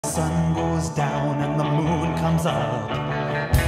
sun goes down and the moon comes up.